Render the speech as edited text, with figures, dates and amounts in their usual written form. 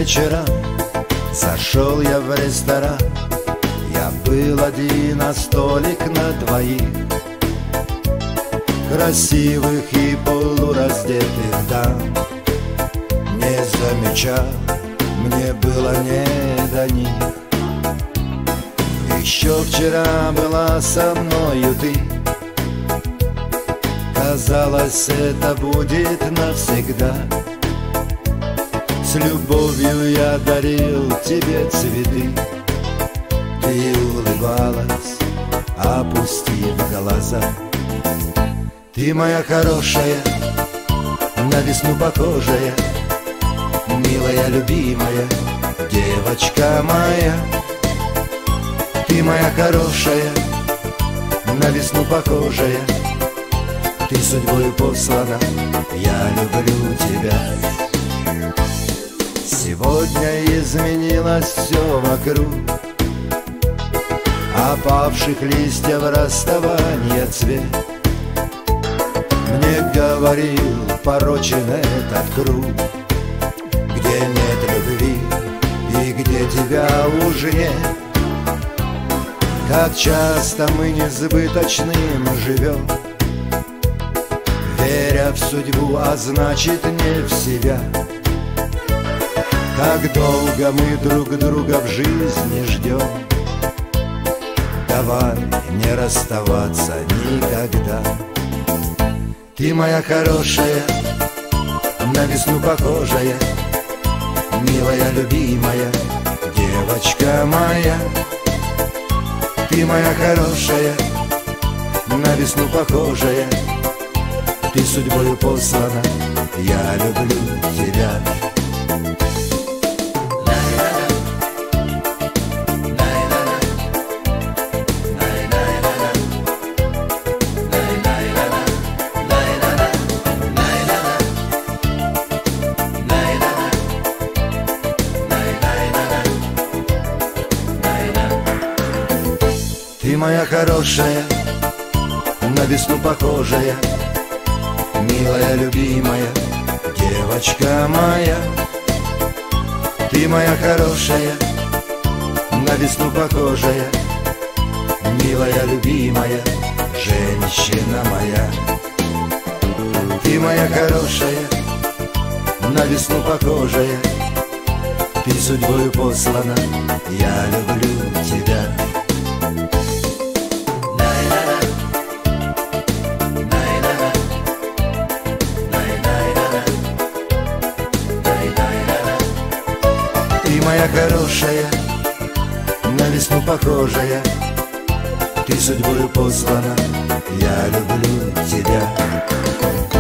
вечером зашел я в ресторан. Я был один, а столик на двоих, красивых и полураздетых дам. Не замечал, мне было не до них. Еще вчера была со мною ты. Казалось, это будет навсегда. С любовью я дарил тебе цветы. Ты улыбалась, опустив глаза. Ты моя хорошая, на весну похожая, милая, любимая, девочка моя. Ты моя хорошая, на весну похожая, ты судьбою послана, я люблю тебя. Сегодня изменилось все вокруг, опавших листьев расставания цвет. Мне говорил, порочен этот круг, где нет любви и где тебя уже нет. Как часто мы несбыточным живем, веря в судьбу, а значит не в себя. Как долго мы друг друга в жизни ждем, давай не расставаться никогда. Ты моя хорошая, на весну похожая, милая, любимая, девочка моя. Ты моя хорошая, на весну похожая, ты судьбою послана, я люблю тебя. Ты моя хорошая, на весну похожая, милая, любимая, девочка моя. Ты моя хорошая, на весну похожая, милая, любимая, женщина моя. Ты моя хорошая, на весну похожая, ты судьбою послана, я люблю тебя. Ты моя хорошая, на весну похожая, ты судьбою послана, я люблю тебя.